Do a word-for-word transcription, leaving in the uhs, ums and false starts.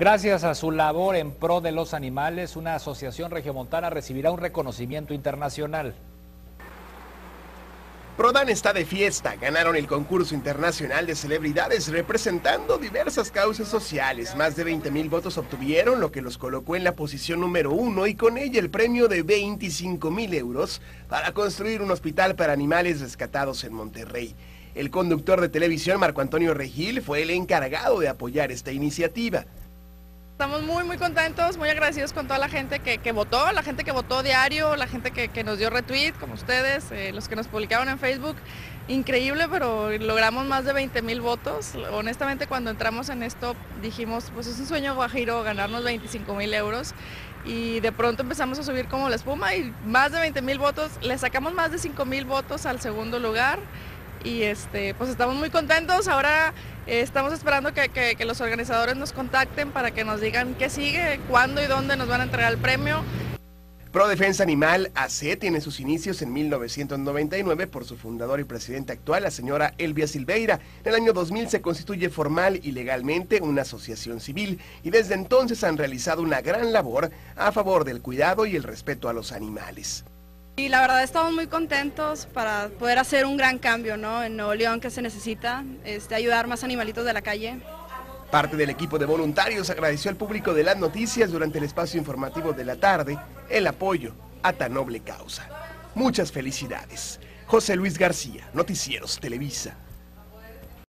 Gracias a su labor en pro de los animales, una asociación regiomontana recibirá un reconocimiento internacional. Prodan está de fiesta, ganaron el concurso internacional de celebridades representando diversas causas sociales. Más de veinte mil votos obtuvieron, lo que los colocó en la posición número uno y con ella el premio de veinticinco mil euros para construir un hospital para animales rescatados en Monterrey. El conductor de televisión Marco Antonio Regil fue el encargado de apoyar esta iniciativa. Estamos muy muy contentos, muy agradecidos con toda la gente que, que votó, la gente que votó diario, la gente que, que nos dio retweet, como ustedes, eh, los que nos publicaron en Facebook. Increíble, pero logramos más de veinte mil votos. Honestamente, cuando entramos en esto dijimos, pues es un sueño guajiro ganarnos veinticinco mil euros. Y de pronto empezamos a subir como la espuma y más de veinte mil votos, le sacamos más de cinco mil votos al segundo lugar. Y este, pues estamos muy contentos. Ahora eh, estamos esperando que, que, que los organizadores nos contacten para que nos digan qué sigue, cuándo y dónde nos van a entregar el premio. Pro Defensa Animal A C tiene sus inicios en mil novecientos noventa y nueve por su fundador y presidente actual, la señora Elvia Silveira. En el año dos mil se constituye formal y legalmente una asociación civil y desde entonces han realizado una gran labor a favor del cuidado y el respeto a los animales. Y la verdad estamos muy contentos para poder hacer un gran cambio, ¿no? En Nuevo León, que se necesita, este, ayudar más animalitos de la calle. Parte del equipo de voluntarios agradeció al público de las noticias durante el espacio informativo de la tarde el apoyo a tan noble causa. Muchas felicidades. José Luis García, Noticieros Televisa.